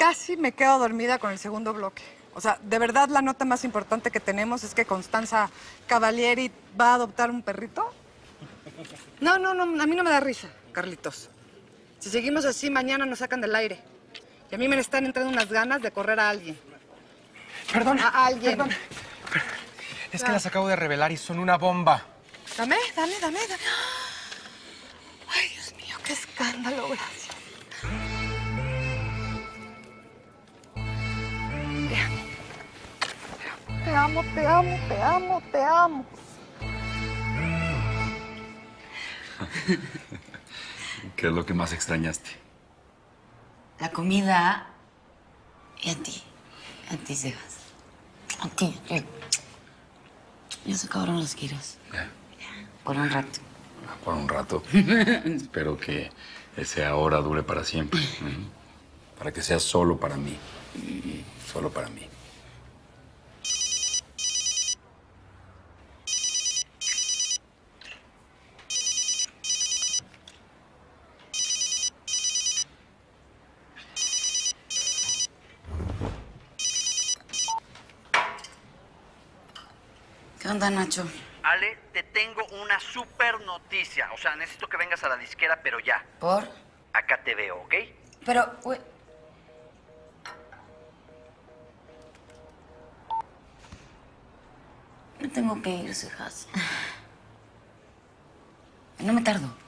casi me quedo dormida con el segundo bloque. O sea, de verdad la nota más importante que tenemos es que Constanza Cavalieri va a adoptar un perrito. No, a mí no me da risa, Carlitos. Si seguimos así, mañana nos sacan del aire. Y a mí me están entrando unas ganas de correr a alguien. Perdón. A alguien. Perdón. Es que las acabo de revelar y son una bomba. Dame. Ay, Dios mío, qué escándalo, gracias. Te amo. ¿Qué es lo que más extrañaste? La comida y a ti. A ti, Sebas. A ti. Ya se acabaron los giros. Ya. Por un rato. Por un rato. Espero que ese ahora dure para siempre. Para que sea solo para mí. Solo para mí. ¿Qué onda, Nacho? Ale, te tengo una super noticia. O sea, necesito que vengas a la disquera, pero ya. ¿Por? Acá te veo, ¿ok? Pero, güey... Me tengo que ir, Cejas. No me tardo.